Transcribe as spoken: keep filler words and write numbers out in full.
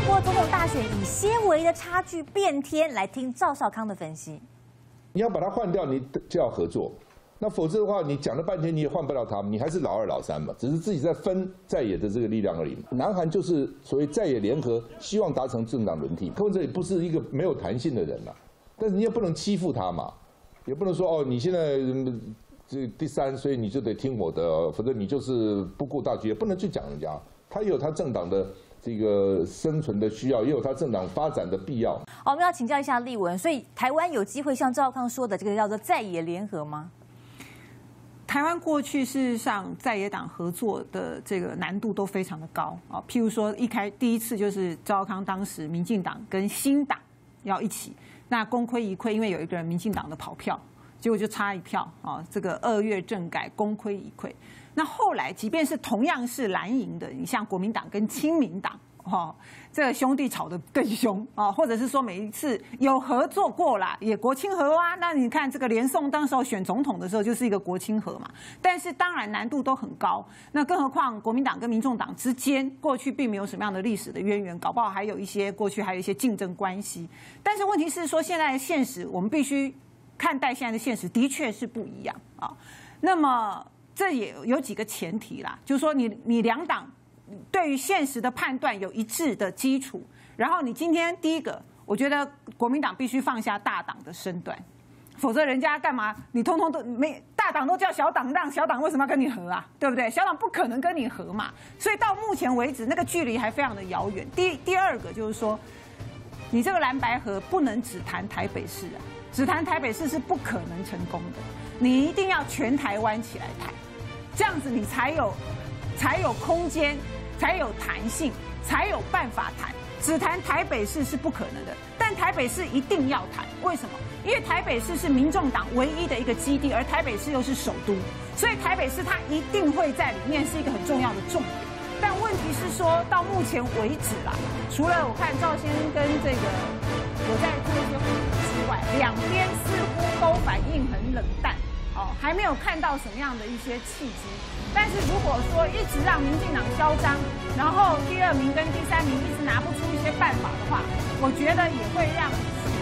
波总统大选以些微的差距变天，来听赵少康的分析。 你要把它换掉，你就要合作。那否则的话，你讲了半天你也换不了他们，你还是老二老三嘛，只是自己在分在野的这个力量而已。南韩就是所谓在野联合，希望达成政党轮替。柯文哲也不是一个没有弹性的人啦，但是你也不能欺负他嘛，也不能说哦，你现在这第三，所以你就得听我的，否则你就是不顾大局，也不能去讲人家。他也有他政党的这个生存的需要，也有他政党发展的必要。 好，我们要请教一下立文，所以台湾有机会像赵少康说的这个叫做在野联合吗？ 台湾过去事实上在野党合作的这个难度都非常的高啊，譬如说一开第一次就是赵少康当时民进党跟新党要一起，那功亏一篑，因为有一个人民进党的跑票，结果就差一票啊，这个二月政改功亏一篑。那后来即便是同样是蓝营的，你像国民党跟亲民党。哦，这个兄弟吵得更凶啊，或者是说每一次有合作过啦，也国亲合啊。那你看这个连宋当时候选总统的时候就是一个国亲合嘛，但是当然难度都很高。那更何况国民党跟民众党之间过去并没有什么样的历史的渊源，搞不好还有一些过去还有一些竞争关系。但是问题是说现在的现实，我们必须看待现在的现实的确是不一样啊。那么这也有几个前提啦，就是说你你两党。对于现实的判断有一致的基础，然后你今天第一个，我觉得国民党必须放下大党的身段，否则人家干嘛？你通通都没大党都叫小党让，小党为什么要跟你合啊？对不对？小党不可能跟你合嘛。所以到目前为止，那个距离还非常的遥远。第第二个就是说，你这个蓝白合不能只谈台北市啊，只谈台北市是不可能成功的。你一定要全台湾起来谈，这样子你才有才有空间。才有弹性，才有办法谈。只谈台北市是不可能的，但台北市一定要谈。为什么？因为台北市是民众党唯一的一个基地，而台北市又是首都，所以台北市它一定会在里面是一个很重要的重点。但问题是说到目前为止啦，除了我看赵先跟这个有在做一些互动之外，两边似乎都反应很冷淡。哦，还没有看到什么样的一些契机，但是如果说一直让民进党嚣张，然后第二名跟第三名一直拿不出一些办法的话，我觉得也会让